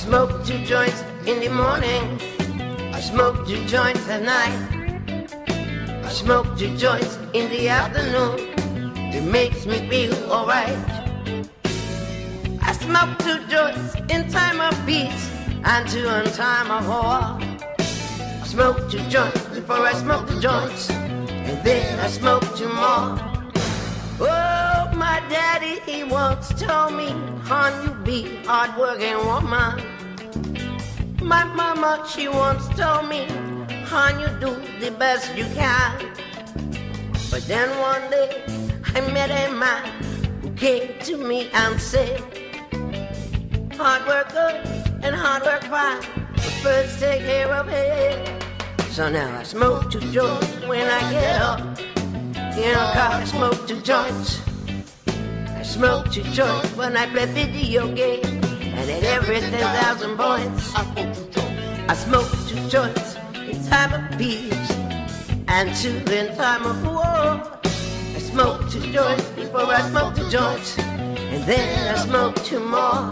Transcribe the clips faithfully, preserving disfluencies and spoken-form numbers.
smoke two joints in the morning. I smoke two joints at night. I smoke two joints in the afternoon. It makes me feel alright. I smoke two joints in time of peace and two in time of war. I smoke two joints before I smoke the joints, and then I smoke two more. Oh, my daddy, he once told me, hon, you be hard-working woman. My mama, she once told me, hon, you do the best you can. But then one day, I met a man who came to me and said, hard work good and hard work fine, but first take care of it. So now I smoke two joints when I get up. In a car I smoke two joints. I smoke two joints when I play video games, and at every ten thousand points I smoke two joints in time of peace and two in time of war. I smoke two joints before I smoke two joints, and then I smoke two more.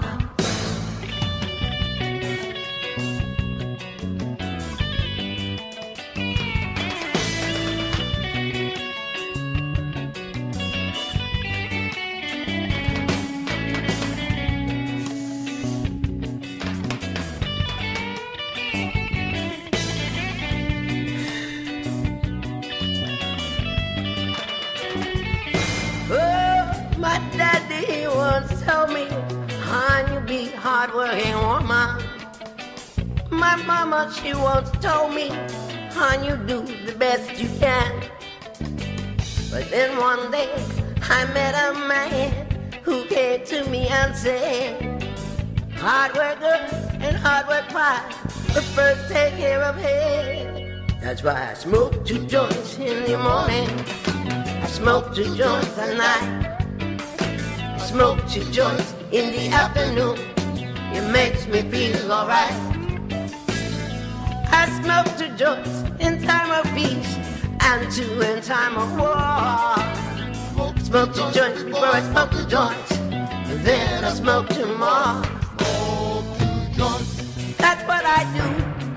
My daddy, he once told me, hon, you be hard-working woman. My mama, she once told me, hon, you do the best you can. But then one day, I met a man who came to me and said, hard work good and hard work fine, but first take care of it. That's why I smoke two joints in the morning. I smoke two joints at night. Smoke two joints in the afternoon. It makes me feel alright. I smoke two joints in time of peace and two in time of war. Smoke two joints before I smoke the joints, and then I smoke two more. Smoke two joints. That's what I do.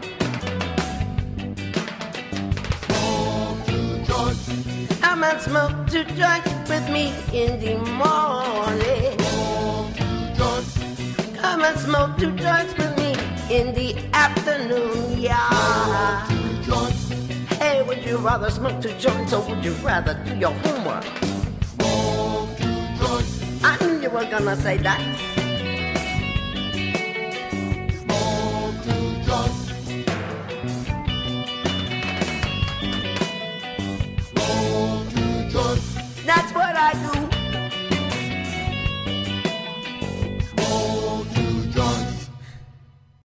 Smoke two joints. Come and smoke two joints with me in the morning. Smoke two joints. Come and smoke two joints with me in the afternoon, yeah. Smoke two joints. Hey, would you rather smoke two joints or would you rather do your homework? Smoke two joints. I knew you were gonna say that.